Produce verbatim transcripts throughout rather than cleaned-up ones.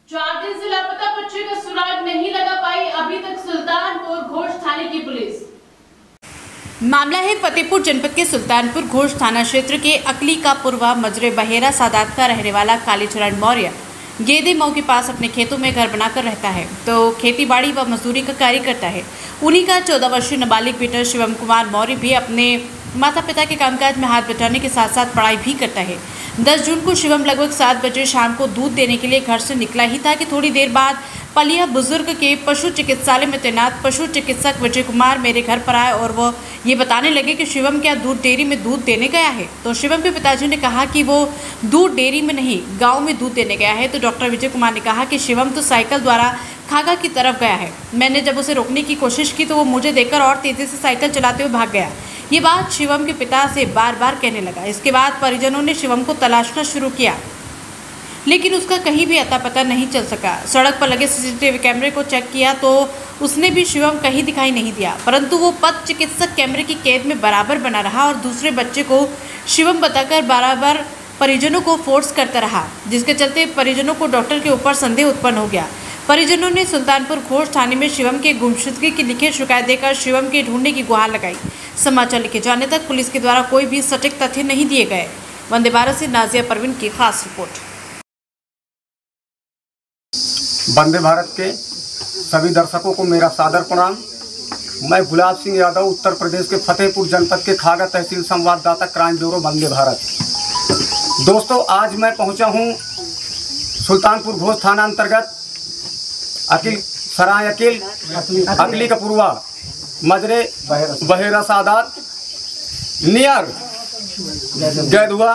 चार दिन से लापता बच्चे का सुराग नहीं लगा पाई अभी तक सुल्तानपुर घोष थाने की पुलिस। मामला है फतेहपुर जनपद के सुल्तानपुर घोष थाना क्षेत्र के अकली का पूर्वा मजरे बहेरा सादात का रहने वाला कालीचरण मौर्य गेदे मऊ के पास अपने खेतों में घर बनाकर रहता है तो खेतीबाड़ी व मजदूरी का कार्य करता है। उन्हीं का चौदह वर्षीय नाबालिग बेटा शिवम कुमार मौर्य भी अपने माता पिता के कामकाज में हाथ बटाने के साथ साथ पढ़ाई भी करता है। दस जून को शिवम लगभग सात बजे शाम को दूध देने के लिए घर से निकला ही था कि थोड़ी देर बाद पलिया बुजुर्ग के पशु चिकित्सालय में तैनात पशु चिकित्सक विजय कुमार मेरे घर पर आए और वो ये बताने लगे कि शिवम क्या दूध डेयरी में दूध देने गया है। तो शिवम के पिताजी ने कहा कि वो दूध डेयरी में नहीं गांव में दूध देने गया है। तो डॉक्टर विजय कुमार ने कहा कि शिवम तो साइकिल द्वारा खागा की तरफ गया है। मैंने जब उसे रोकने की कोशिश की तो वो मुझे देखकर और तेजी से साइकिल चलाते हुए भाग गया। ये बात शिवम के पिता से बार बार कहने लगा। इसके बाद परिजनों ने शिवम को तलाशना शुरू किया लेकिन उसका कहीं भी अता पता नहीं चल सका। सड़क पर लगे सीसीटीवी कैमरे को चेक किया तो उसने भी शिवम कहीं दिखाई नहीं दिया, परंतु वो पथ चिकित्सक कैमरे की कैद में बराबर बना रहा और दूसरे बच्चे को शिवम बताकर बराबर परिजनों को फोर्स करता रहा, जिसके चलते परिजनों को डॉक्टर के ऊपर संदेह उत्पन्न हो गया। परिजनों ने सुल्तानपुर घोष थाने में शिवम के गुमशुदगी की लिखित शिकायत देकर शिवम के ढूंढने की गुहार लगाई। समाचार लिखे जाने तक पुलिस के द्वारा कोई भी सटीक तथ्य नहीं दिए गए। वंदे भारत से नाजिया परवीन की खास रिपोर्ट। वंदे भारत के सभी दर्शकों को मेरा सादर प्रणाम। मैं गुलाब सिंह यादव उत्तर प्रदेश के फतेहपुर जनपद के खागा तहसील संवाददाता क्राइम ब्यूरो वंदे भारत। दोस्तों, आज मैं पहुंचा हूं सुल्तानपुर घोष थाना अंतर्गत अकिल सराय अकिल अकली का पूर्वा मजरे बहेरा सादात नियर गैदुआ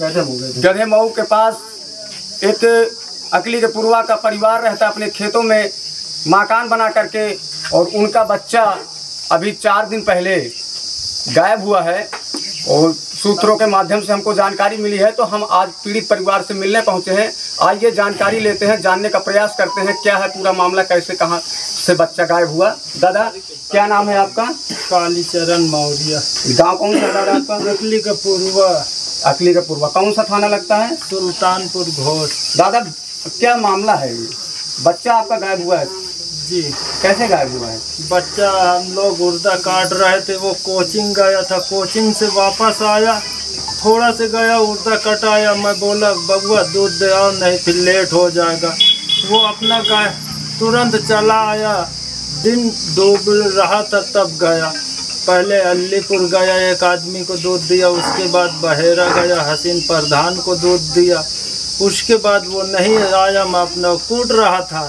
गधे मऊ के पास एक अकली के पूर्वा का परिवार रहता है अपने खेतों में मकान बना करके, और उनका बच्चा अभी चार दिन पहले गायब हुआ है और सूत्रों के माध्यम से हमको जानकारी मिली है। तो हम आज पीड़ित परिवार से मिलने पहुंचे हैं। आइए जानकारी लेते हैं, जानने का प्रयास करते हैं क्या है पूरा मामला, कैसे कहां से बच्चा गायब हुआ। दादा, क्या नाम है आपका? कालीचरण मौर्य। गांव कौन सा दादा आपका? अकली का पूर्वा। अकली का पूर्वा कौन सा थाना लगता है? सुल्तानपुर घोष। दादा, क्या मामला है? ये बच्चा आपका गायब हुआ है जी। कैसे गायब हुआ है? बच्चा हम लोग उर्दा काट रहे थे, वो कोचिंग गया था, कोचिंग से वापस आया, थोड़ा से गया उर्दा कटाया। मैं बोला बबुआ दूध दे आओ नहीं फिर लेट हो जाएगा। वो अपना गाय तुरंत चला आया, दिन डूब रहा था तब गया। पहले अलीपुर गया, एक आदमी को दूध दिया, उसके बाद बहेरा गया, हसीन प्रधान को दूध दिया, उसके बाद वो नहीं आया, मैं अपना कूट रहा था।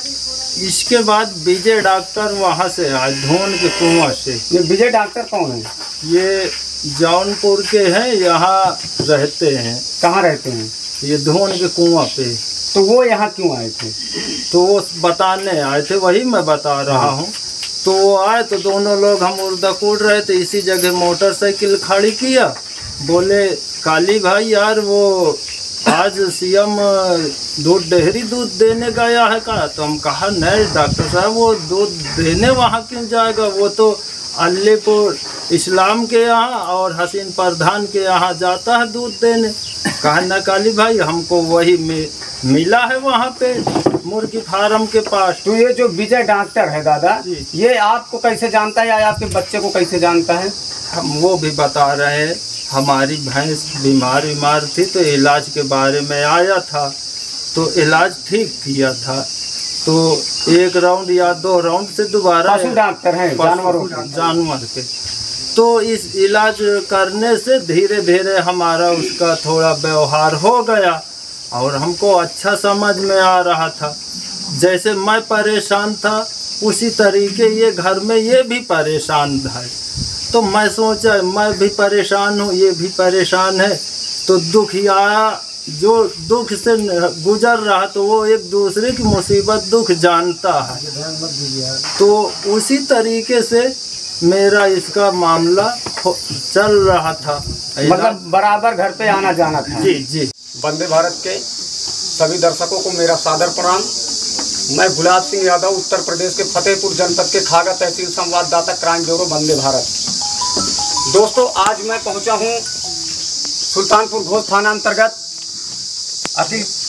इसके बाद विजय डॉक्टर वहाँ से आए धोन के कुआं से। ये विजय डॉक्टर कौन है? ये जौनपुर के हैं, यहाँ रहते हैं। कहाँ रहते हैं? ये धोन के कुआं पे। तो वो यहाँ क्यों आए थे? तो वो बताने आए थे, वही मैं बता रहा हूँ। तो वो आए तो दोनों लोग हम उर्दा कूट रहे थे, इसी जगह मोटरसाइकिल खड़ी किया। बोले काली भाई यार वो आज सीएम दूध डेयरी दूध देने गया है का? तो हम कहा नहीं डॉक्टर साहब वो दूध देने वहाँ क्यों जाएगा, वो तो अलीपुर इस्लाम के यहाँ और हसीन प्रधान के यहाँ जाता है दूध देने। कहा ना काली भाई हमको वही मिला है वहाँ पे मुर्गी फार्म के पास। तो ये जो विजय डॉक्टर है दादा, ये आपको कैसे जानता है या आपके बच्चे को कैसे जानता है? हम वो भी बता रहे हैं, हमारी भैंस बीमार बीमार थी तो इलाज के बारे में आया था, तो इलाज ठीक किया था। तो एक राउंड या दो राउंड से दोबारा पशु डॉक्टर हैं जानवरों जानवर के। तो इस इलाज करने से धीरे धीरे हमारा उसका थोड़ा व्यवहार हो गया और हमको अच्छा समझ में आ रहा था। जैसे मैं परेशान था उसी तरीके ये घर में ये भी परेशान है। तो मैं सोचा मैं भी परेशान हूँ, ये भी परेशान है, तो दुख आया, जो दुख से गुजर रहा तो वो एक दूसरे की मुसीबत दुख जानता है। तो उसी तरीके से मेरा इसका मामला चल रहा था, मतलब बराबर घर पे आना जाना था। जी जी। वंदे भारत के सभी दर्शकों को मेरा सादर प्रणाम। मैं गुलाब सिंह यादव उत्तर प्रदेश के फतेहपुर जनपद के खागा तहसील संवाददाता क्राइम ब्यूरो वंदे भारत। दोस्तों, आज मैं पहुंचा हूं सुल्तानपुर घोष थाना अंतर्गत अकिल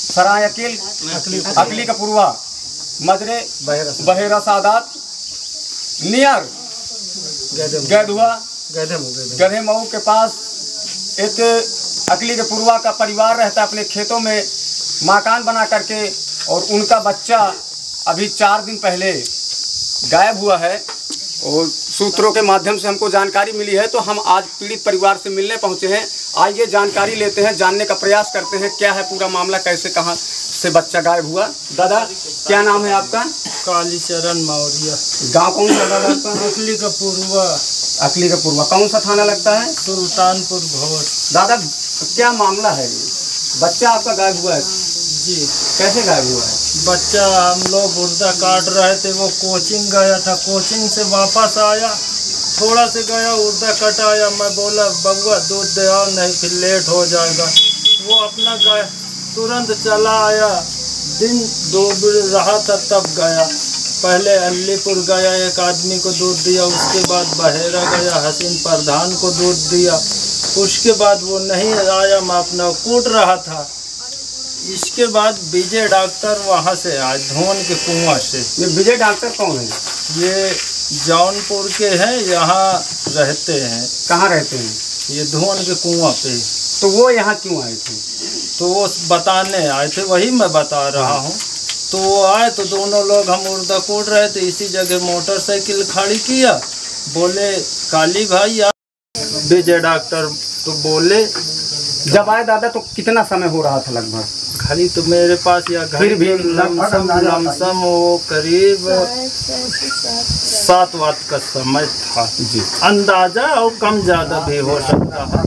सराय अकील अकली का पूर्वा मजरे बहेरा सादात नियर गैदुआ गधे मऊ के पास एक अकली के पूर्वा का परिवार रहता है अपने खेतों में मकान बना करके, और उनका बच्चा अभी चार दिन पहले गायब हुआ है। और सूत्रों के माध्यम से हमको जानकारी मिली है, तो हम आज पीड़ित परिवार से मिलने पहुंचे हैं। आइए जानकारी लेते हैं, जानने का प्रयास करते हैं क्या है पूरा मामला, कैसे कहां से बच्चा गायब हुआ। दादा क्या नाम है आपका? कालीचरण मौर्य। गांव कौन सा दादा आपका? अकली का पूर्वा। अकली का पूर्वा कौन सा थाना लगता है? सुल्तानपुर घोष। दादा क्या मामला है? बच्चा आपका गायब हुआ है जी। कैसे गायब हुआ है? बच्चा हम लोग उर्दा काट रहे थे, वो कोचिंग गया था, कोचिंग से वापस आया, थोड़ा से गया उर्दा कट आया। मैं बोला बबुआ दूध दे आओ नहीं फिर लेट हो जाएगा। वो अपना गया, तुरंत चला आया। दिन दो रहा था तब गया। पहले अलीपुर गया, एक आदमी को दूध दिया, उसके बाद बहेरा गया, हसीन प्रधान को दूध दिया। उसके बाद वो नहीं आया, मैं अपना कूट रहा था। इसके बाद विजय डॉक्टर वहाँ से आए धोन के कुआं से। ये विजय डॉक्टर कौन है? ये जौनपुर के हैं, यहाँ रहते हैं। कहाँ रहते हैं? ये धोन के कुआं पे। तो वो यहाँ क्यों आए थे? तो वो बताने आए थे, वही मैं बता रहा हूँ। तो वो आए तो दोनों लोग हम उर्दा कूट रहे थे, इसी जगह मोटरसाइकिल खड़ी किया। बोले काली भाई आ। विजय डॉक्टर तो बोले। जब आए दादा तो कितना समय हो रहा था लगभग? घड़ी तो मेरे पास या घड़ी भी लमसम लमसम वो करीब सात वात का समय था जी, अंदाजा और कम ज़्यादा भी हो सकता है।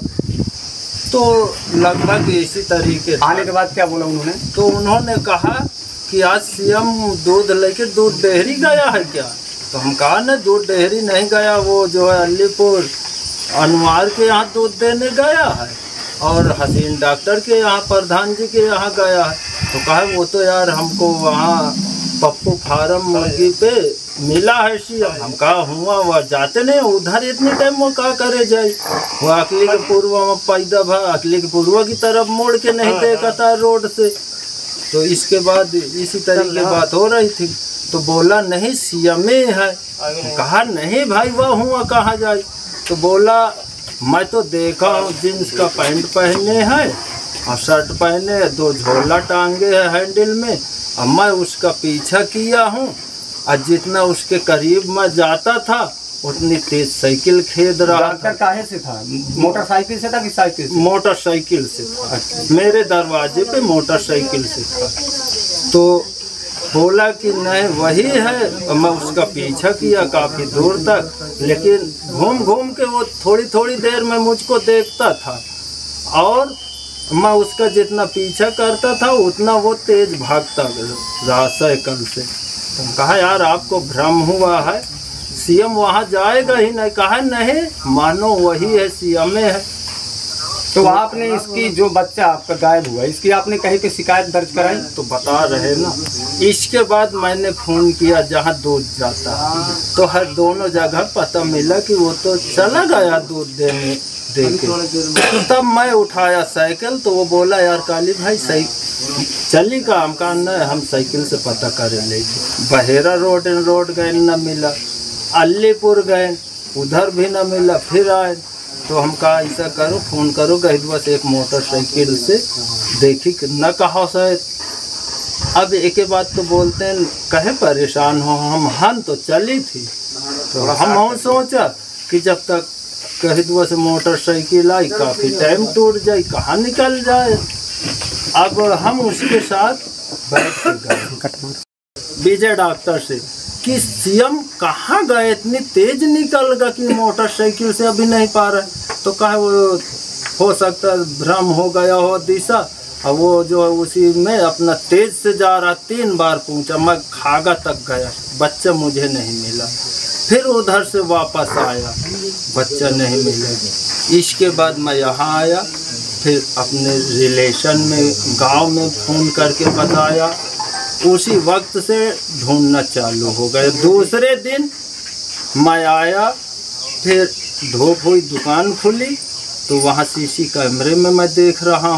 तो लगभग इसी तरीके आने के बाद क्या बोला उन्होंने? तो उन्होंने कहा कि आज सीएम दूध लेके दूध डेहरी गया है क्या? तो हम कहा न दूध डेहरी नहीं गया, वो जो है अलीपुर अनवार के यहाँ दूध देने गया है और हसीन डॉक्टर के यहाँ प्रधान जी के यहाँ गया है। तो कहा वो तो यार हमको वहाँ पप्पू फार्म मुर्गी पे मिला है सीएम। हम कहा हुआ वह जाते नहीं उधर इतने टाइम वो क्या करे जाए। वो अकली के पूर्व में पैदा भा अकली के पूर्व की तरफ मोड़ के नहीं देखा था रोड से। तो इसके बाद इसी तरह की बात हो रही थी। तो बोला नहीं सीएम है। कहा नहीं भाई वह हुआ कहाँ जाए। तो बोला मैं तो देखा हूँ जींस का पैंट पहने हैं और शर्ट पहने है, दो झोला टांगे है हैंडल में, और मैं उसका पीछा किया हूँ और जितना उसके करीब मैं जाता था उतनी तेज साइकिल खेद रहा था। काहे से था? मोटरसाइकिल से था कि साइकिल से? मोटरसाइकिल से था, मेरे दरवाजे पे मोटरसाइकिल से था। तो बोला कि नहीं वही है, और मैं उसका पीछा किया काफ़ी दूर तक, लेकिन घूम घूम के वो थोड़ी थोड़ी देर में मुझको देखता था और मैं उसका जितना पीछा करता था उतना वो तेज भागता रहा साइकिल से। तो कहा यार आपको भ्रम हुआ है, सीएम वहाँ जाएगा ही नहीं। कहा नहीं मानो वही है सीएम है। तो आपने इसकी जो बच्चा आपका गायब हुआ इसकी आपने कहीं पे शिकायत दर्ज कराई? तो बता रहे ना। इसके बाद मैंने फ़ोन किया जहाँ दूध जाता है, तो हर दोनों जगह पता मिला कि वो तो चला गया दूध देने दे के। तो तब मैं उठाया साइकिल, तो वो बोला यार काली भाई सही चली काम का न, हम साइकिल से पता कर ले। बहेरा रोड एंड रोड गए न मिला, अलीपुर गए उधर भी न मिला, फिर आए। तो हम कहा ऐसा करो फ़ोन करो गहिदवा से एक मोटरसाइकिल से देखी न कहा शायद। अब एक बात तो बोलते हैं कहे परेशान हो हम हन तो चली थी। तो हम हम सोचा कि जब तक गहिदवा से मोटरसाइकिल आई काफ़ी टाइम टूट जाए कहाँ निकल जाए। अब हम उसके साथ बैठ गए विजय डॉक्टर से कि सीएम कहाँ गए, इतनी तेज निकल गया कि मोटरसाइकिल से अभी नहीं पा रहे। तो कहा वो हो सकता भ्रम हो गया हो दिशा, और वो जो है उसी में अपना तेज से जा रहा। तीन बार पूछा, मैं खागा तक गया, बच्चा मुझे नहीं मिला। फिर उधर से वापस आया, बच्चा नहीं मिला। इसके बाद मैं यहाँ आया, फिर अपने रिलेशन में गांव में फ़ोन करके बताया। उसी वक्त से ढूंढना चालू हो गया। दूसरे दिन मैं आया, फिर धूप हुई दुकान खुली तो वहाँ सीसी कैमरे में मैं देख रहा हूँ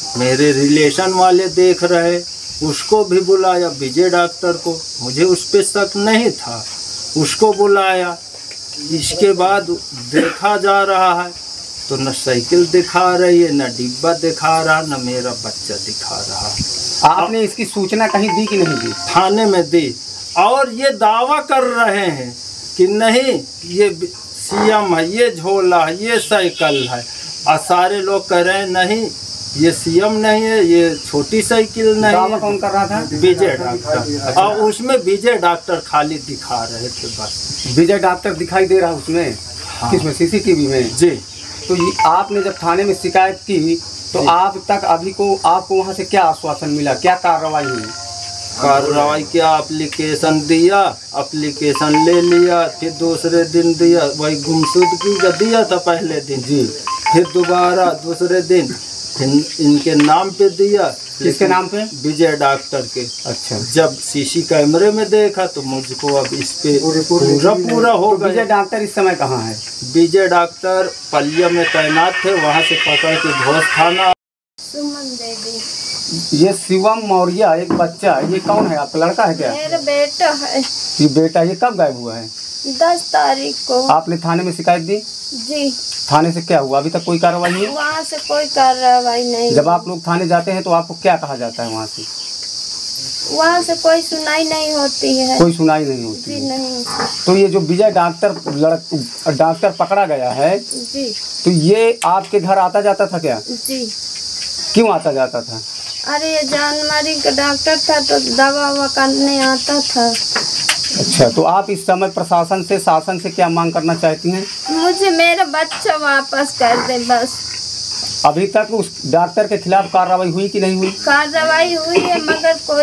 मेरे रिलेशन वाले देख रहे, उसको भी बुलाया, विजय डॉक्टर को, मुझे उस पर शक नहीं था, उसको बुलाया। इसके बाद देखा जा रहा है तो न साइकिल दिखा रही है, न डिब्बा दिखा रहा, न मेरा बच्चा दिखा रहा। आपने इसकी सूचना कहीं दी कि नहीं दी? थाने में दी, और ये दावा कर रहे हैं कि नहीं ये सीएम है, ये झोला है, ये साइकिल है, और सारे लोग कह रहे हैं नहीं ये सीएम नहीं है, ये छोटी साइकिल नहीं दावा है। कौन कर रहा था? विजय डॉक्टर। और उसमें विजय डॉक्टर खाली दिखा रहे थे बस। विजय डॉक्टर दिखाई दे रहा है उसमें? हाँ। किसमें? सीसीटीवी में? जी। तो ये आपने जब थाने में शिकायत की तो आप तक अभी को आपको वहाँ से क्या आश्वासन मिला, क्या कार्रवाई हुई? कार्रवाई किया, एप्लीकेशन दिया, एप्लीकेशन ले लिया, फिर दूसरे दिन दिया, वही गुमशुदगी का दिया था पहले दिन जी, फिर दोबारा दूसरे दिन फिर इनके नाम पे दिया। किसके नाम पे? विजय डॉक्टर के। अच्छा। जब सीसी कैमरे में देखा तो मुझको अब इस पे पूरा पूरा हो तो गया। विजय डॉक्टर इस समय कहाँ है? विजय डॉक्टर पलिया में तैनात थे, वहाँ से पकड़ के घोष थाना। सुमन देवी। ये शिवम मौर्य एक बच्चा, ये कौन है आपका? लड़का है क्या? मेरा बेटा है। ये बेटा, ये कब गायब हुआ है? दस तारीख को। आपने थाने में शिकायत दी? जी। थाने से क्या हुआ? अभी तक कोई कार्रवाई नहीं? वहाँ से कोई कार्रवाई नहीं। जब आप लोग थाने जाते हैं तो आपको क्या कहा जाता है वहाँ से? वहाँ से कोई सुनाई नहीं होती है। कोई सुनाई नहीं होती जी है। नहीं। तो ये जो विजय डॉक्टर लड़ डॉक्टर पकड़ा गया है, जी। तो ये आपके घर आता जाता था क्या? जी। क्यों आता जाता था? अरे ये जानमारी का डॉक्टर था तो दवा ववा करने आता था। अच्छा, तो आप इस समय प्रशासन से, शासन से क्या मांग करना चाहती हैं? मुझे मेरा बच्चा वापस कर दे बस। अभी तक उस डॉक्टर के खिलाफ कार्रवाई हुई कि नहीं हुई? कार्रवाई हुई है मगर कोई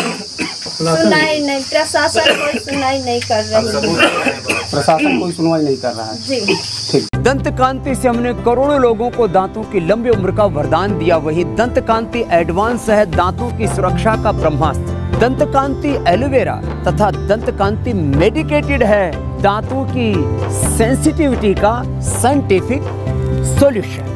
सुनाई नहीं, प्रशासन कोई सुनाई नहीं कर रही है। प्रशासन कोई सुनवाई नहीं कर रहा है। जी। ठीक। दंत कांति से हमने करोड़ों लोगों को दांतों की लंबी उम्र का वरदान दिया, वही दंत कांति एडवांस है दांतों की सुरक्षा का ब्रह्मास्त्र। दंत कांति एलोवेरा तथा दंत कांति मेडिकेटेड है दांतों की सेंसिटिविटी का साइंटिफिक सॉल्यूशन।